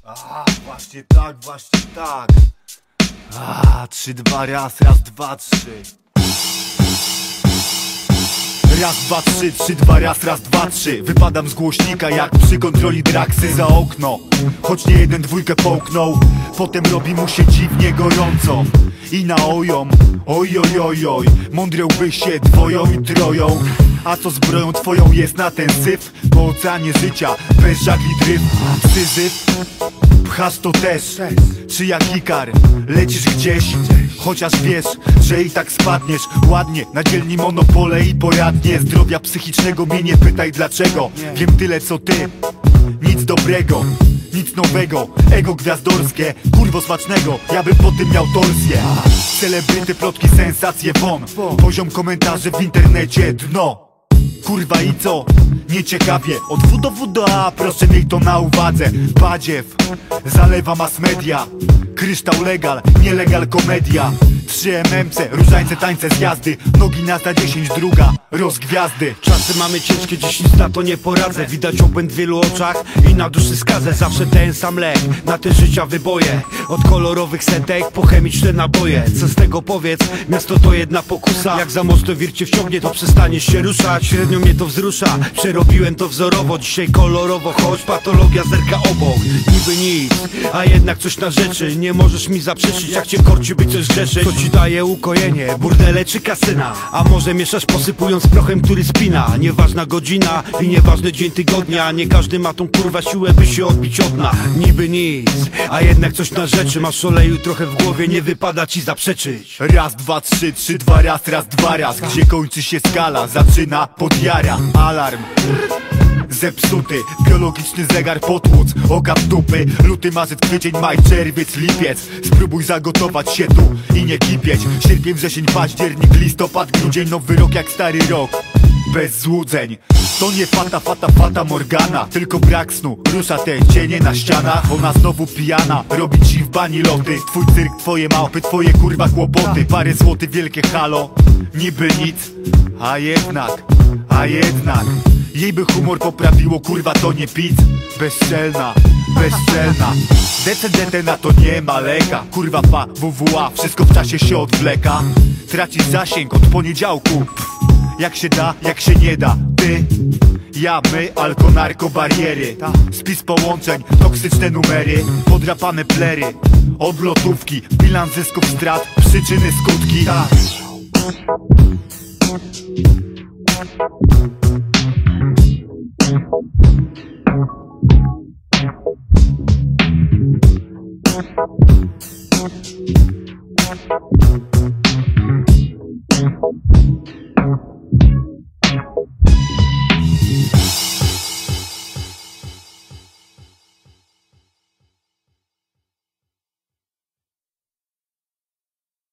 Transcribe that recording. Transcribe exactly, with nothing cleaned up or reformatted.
A, właśnie tak, właśnie tak. A, trzy, dwa, raz, raz, dwa, trzy. Raz, dwa, trzy, trzy, dwa, raz, raz, dwa, trzy. Wypadam z głośnika jak przy kontroli draksy za okno. Choć nie jeden dwójkę połknął, potem robi mu się dziwnie gorąco. I na ojom, oj, oj, oj, oj. Mądrzełby się dwoją i troją. A co zbroją twoją jest na ten syf? Po oceanie życia, bez żagli dryf. Syzyf, pchasz to też. Czy jak Ikar, lecisz gdzieś, chociaż wiesz, że i tak spadniesz. Ładnie, na dzielni monopole i poradnie. Zdrowia psychicznego mnie nie pytaj dlaczego. Wiem tyle co ty, nic dobrego, nic nowego, ego gwiazdorskie, kurwo smacznego, ja bym po tym miał torsję. Celebryty, plotki, sensacje won. Poziom komentarzy w internecie dno. Kurwa i co? Nieciekawie. Od W do W do A, proszę miej to na uwadze. Badziew zalewa mass media. Kryształ legal, nielegal komedia. Trzy M M C, różańce, tańce z jazdy. Nogi na za dziesięć, druga, rozgwiazdy. Czasy mamy ciężkie, dziś nic na to nie poradzę. Widać obłęd w wielu oczach i na duszy skazę. Zawsze ten sam lek, na te życia wyboje. Od kolorowych setek po chemiczne naboje. Co z tego powiedz, miasto to jedna pokusa. Jak za mocno wir cię wciągnie, to przestaniesz się ruszać. Średnio mnie to wzrusza, przerobiłem to wzorowo. Dzisiaj kolorowo, choć patologia zerka obok. Niby nic, a jednak coś na rzeczy. Nie możesz mi zaprzeczyć, jak cię korci by coś grzeszyć. Co ci daje ukojenie, burdele czy kasyna? A może mieszasz posypując prochem, który spina? Nieważna godzina i nieważny dzień tygodnia. Nie każdy ma tą kurwa siłę, by się odbić od dna. Niby nic, a jednak coś na rzeczy. Masz oleju trochę w głowie, nie wypada ci zaprzeczyć. Raz, dwa, trzy, trzy, dwa, raz, raz, dwa, raz. Gdzie kończy się skala, zaczyna podjara. Alarm zepsuty, biologiczny zegar potłuc. Oka w dupy, luty, marzec, kwiecień, maj, czerwiec, lipiec. Spróbuj zagotować się tu i nie kipieć. Sierpień, wrzesień, październik, listopad, grudzień. Nowy rok jak stary rok, bez złudzeń. To nie fata, fata, fata Morgana, tylko brak snu, rusza te cienie na ścianach. Ona znowu pijana, robi ci w bani loty. Twój cyrk, twoje małpy, twoje kurwa kłopoty. Parę złotych, wielkie halo, niby nic, a jednak, a jednak jej by humor poprawiło, kurwa to nie pic. Bezczelna, bezczelna. D C D T na to nie ma leka. Kurwa pa, W W A, wszystko w czasie się odwleka. Tracisz zasięg od poniedziałku. Pff, jak się da, jak się nie da. Ty, ja, my, alko, narko, bariery. Spis połączeń, toksyczne numery. Podrapane plery, odlotówki. Bilans zysków, strat, przyczyny, skutki. We'll be right back.